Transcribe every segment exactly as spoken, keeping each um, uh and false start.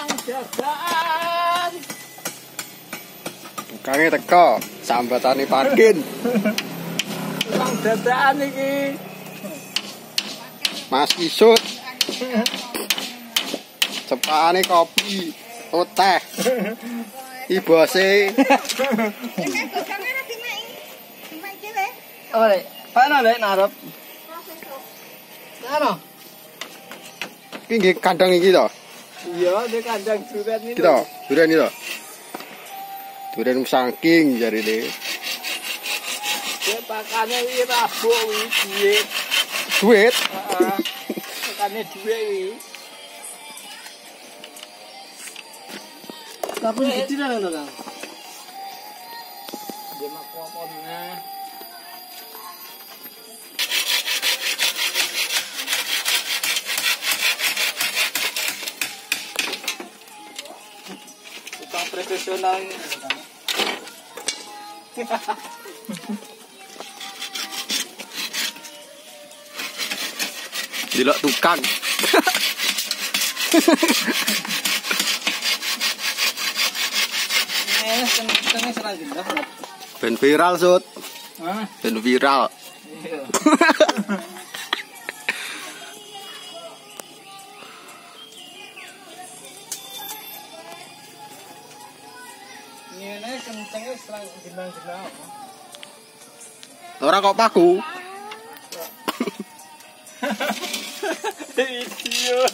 Jagaan. Kange teko, sambatane parkin. Tukang dadaan iki. Mas Kisut. Cepane kopi, oh teh. Iki bose. Ore, pana lek narep. Ano? Iki nggih kandang iki to. Iya, di kandang durian ini. Iki to, durian iki to. Durian saking jarine. Dia pakane iki rabuk iki duit. Duit. Heeh. Pakane duit iki. Tapi gede lah lho, Kang. Dia mak kokone. Tukang profesional ini. Dilok tukang. Eh, kene serang jendah. Ben viral sut. Hah? Ben viral. Iya. Ini kencengnya serang jendah-jendah. Ora kok paku. Idiot.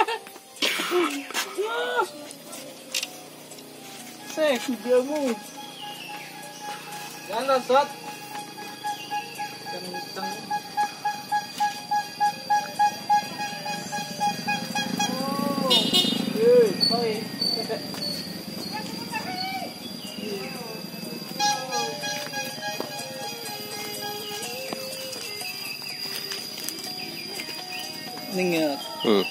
Saya kudamu. Jangan sot. Kenceng. Oh. Eh, koi. Ningat. Hmm.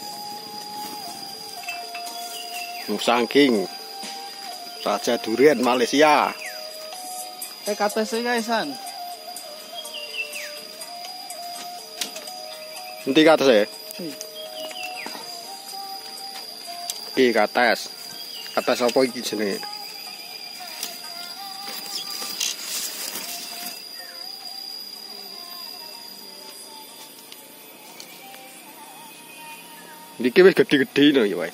Musangking. Raja durian Malaysia. Eh kata saya guysan. Nanti kata saya. Hmm. Iki kates. Kates apa iki jenenge? Iki wis gedhe-gedhe lho ya wae.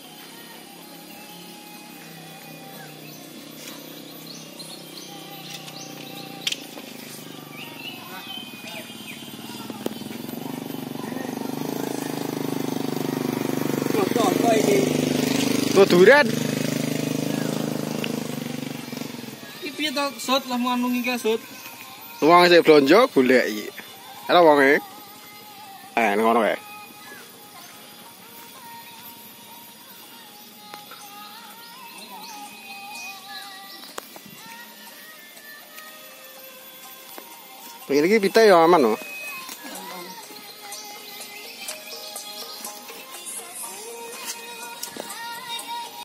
Tuh durian. Iki piye to sot lah mau nungi ka sot. Wong sing blonjo golek iki. Ana wonge. Eh ngono wae. Pengen iki pita ya aman loh.